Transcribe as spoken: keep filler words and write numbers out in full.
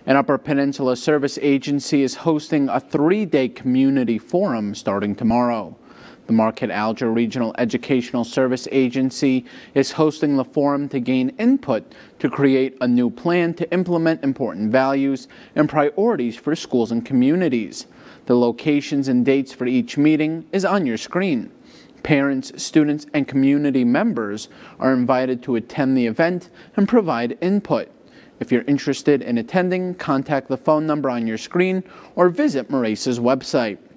An Upper Peninsula Service Agency is hosting a three-day community forum starting tomorrow. The Marquette Alger Regional Educational Service Agency is hosting the forum to gain input to create a new plan to implement important values and priorities for schools and communities. The locations and dates for each meeting is on your screen. Parents, students, and community members are invited to attend the event and provide input. If you're interested in attending, contact the phone number on your screen or visit MARASA's website.